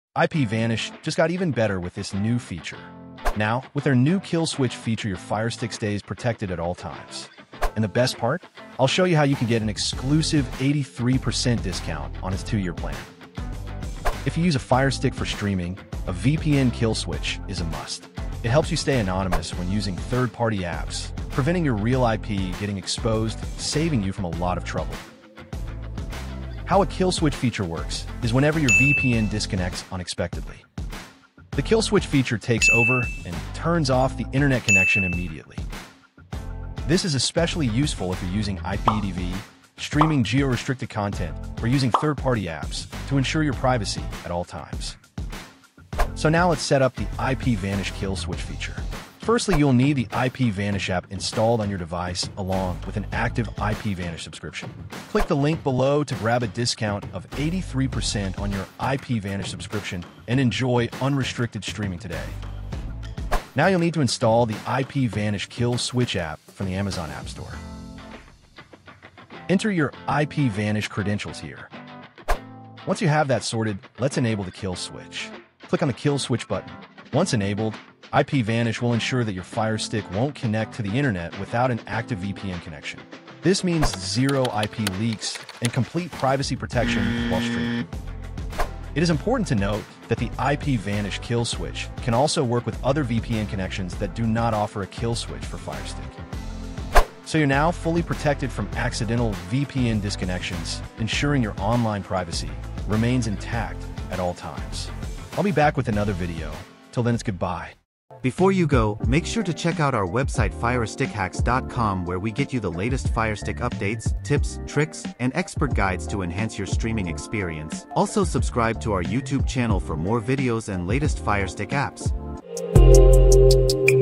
IPVanish just got even better with this new feature. Now, with their new kill switch feature, your FireStick stays protected at all times. And the best part? I'll show you how you can get an exclusive 83% discount on its 2-year plan. If you use a FireStick for streaming, a VPN kill switch is a must. It helps you stay anonymous when using third-party apps, preventing your real IP getting exposed, saving you from a lot of trouble. How a kill switch feature works is whenever your VPN disconnects unexpectedly. The kill switch feature takes over and turns off the internet connection immediately. This is especially useful if you're using IPTV, streaming geo-restricted content, or using third-party apps to ensure your privacy at all times. So now let's set up the IPVanish kill switch feature. Firstly, you'll need the IPVanish app installed on your device along with an active IPVanish subscription. Click the link below to grab a discount of 83% on your IPVanish subscription and enjoy unrestricted streaming today. Now you'll need to install the IPVanish kill switch app from the Amazon App Store. Enter your IPVanish credentials here. Once you have that sorted, let's enable the kill switch. Click on the kill switch button. Once enabled, IPVanish will ensure that your FireStick won't connect to the internet without an active VPN connection. This means zero IP leaks and complete privacy protection while streaming. It is important to note that the IPVanish kill switch can also work with other VPN connections that do not offer a kill switch for FireStick. So you're now fully protected from accidental VPN disconnections, ensuring your online privacy remains intact at all times. I'll be back with another video. Till then, it's goodbye. Before you go, make sure to check out our website FireStickHacks.com, where we get you the latest FireStick updates, tips, tricks, and expert guides to enhance your streaming experience. Also subscribe to our YouTube channel for more videos and latest FireStick apps.